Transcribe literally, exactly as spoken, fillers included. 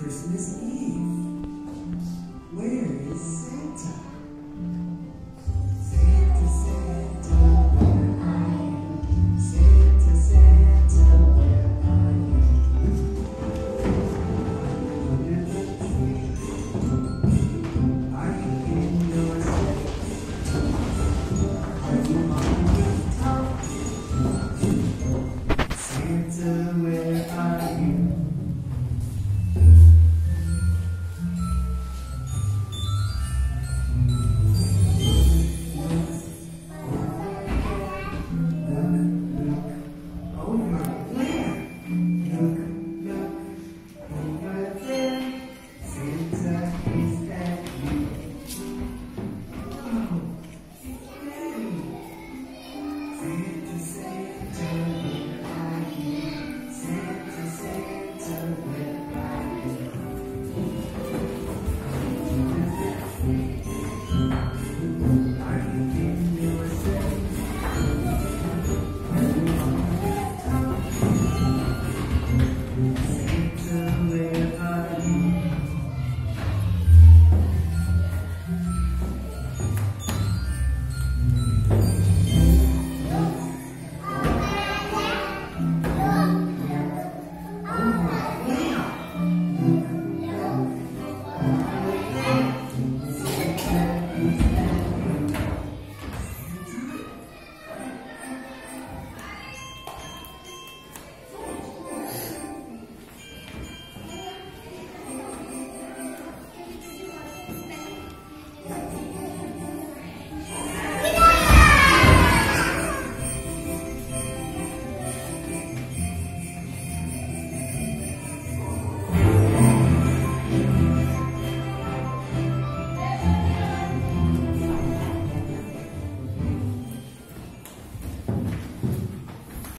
Christmas Eve. Where is Santa? Santa, Santa, where are you? Santa, Santa, where are you? Under the tree. Are you in your sleigh? Are you on the rooftop? Santa,